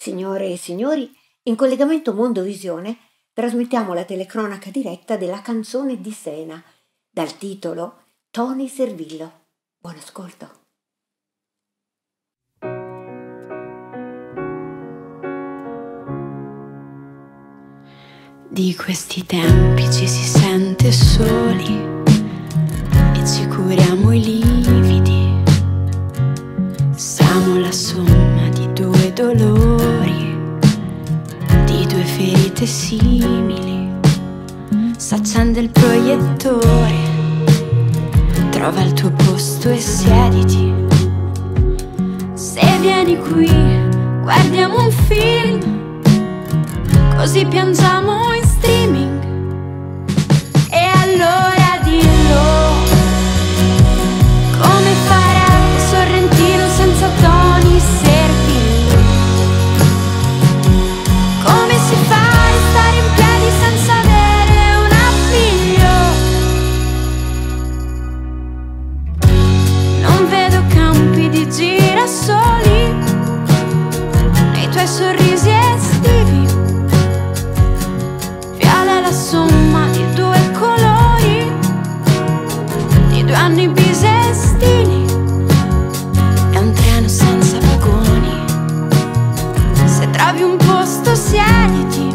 Signore e signori, in collegamento Mondovisione trasmettiamo la telecronaca diretta della canzone di Sena, dal titolo Tony Servillo. Buon ascolto. Di questi tempi ci si sente soli e ci curiamo i lividi. Siamo la somma di due dolori, di due ferite simili. S'accende il proiettore, trova il tuo posto e siediti. Se vieni qui, guardiamo un film, così piangiamo in streaming. E allora dillo, come farebbe Sorrentino senza Tony Servillo? Come si fa a restare in piedi senza avere un appiglio? Non vedo campi di girasoli nei tuoi sorrisi estivi. La somma di due colori, di due anni bisestili. È un treno senza vagoni, se trovi un posto siediti.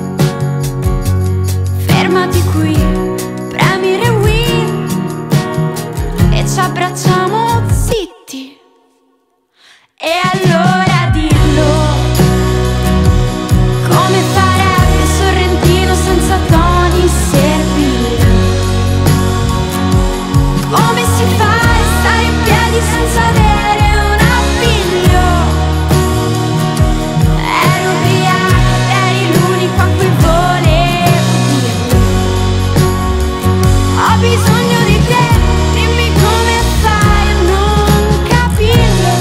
Fermati qui, premi rewind e ci abbracciamo zitti. E allora dillo, come farebbe Sorrentino senza Tony Servillo? Come si fa a restare in piedi senza avere un appiglio? Ero ubriaca, eri l'unico a cui volevo dirlo. Ho bisogno di te, dimmi come fai a non capirlo.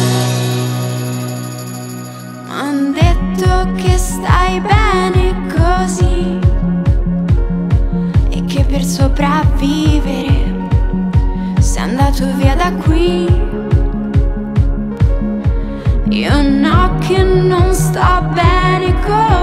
M'han detto che stai bene così e che per sopravvivere sei andato via da qui. Io no, che non sto bene così.